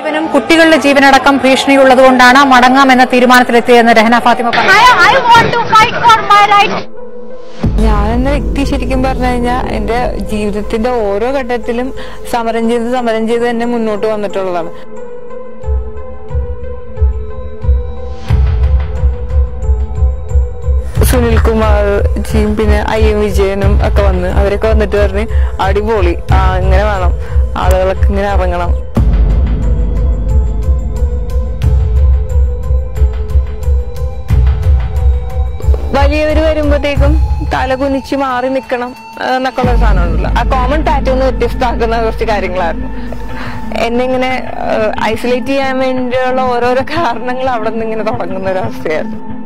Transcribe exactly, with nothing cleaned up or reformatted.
ജീവനും കുട്ടികളുടെ ജീവനടക്കം ഭീഷണിയുള്ളതുകൊണ്ടാണ് മടങ്ങാമെന്ന തീരുമാനത്തിലെത്തിയതെന്ന് രഹന ഫാത്തിമ പറഞ്ഞു. ഞാൻ എന്ന വ്യക്തി ശരിക്കും പറഞ്ഞു കഴിഞ്ഞാൽ എന്റെ ജീവിതത്തിന്റെ ഓരോ ഘട്ടത്തിലും സമരം ചെയ്ത് സമരം ചെയ്ത് തന്നെ മുന്നോട്ട് വന്നിട്ടുള്ളതാണ്. സുനിൽകുമാർ ജിയും പിന്നെ ഐ എം വിജയനും ഒക്കെ വന്ന് അവരൊക്കെ വന്നിട്ട് പറഞ്ഞ് അടിപൊളി, ആ ഇങ്ങനെ വേണം, ആളുകളൊക്കെ ഇങ്ങനെ ഇറങ്ങണം. വലിയവര് വരുമ്പോഴത്തേക്കും തല കുനിച്ച് മാറി നിക്കണം എന്നൊക്കെ ഉള്ള സാധനമുണ്ടല്ലോ. ആ കോമൺ പാറ്റേൺ വ്യത്യസ്തമാക്കുന്ന കുറച്ച് കാര്യങ്ങളായിരുന്നു. എന്നെ ഇങ്ങനെ ഐസൊലേറ്റ് ചെയ്യാൻ വേണ്ടിയുള്ള ഓരോരോ കാരണങ്ങൾ അവിടെ നിന്ന് ഇങ്ങനെ തുടങ്ങുന്ന ഒരവസ്ഥയായിരുന്നു.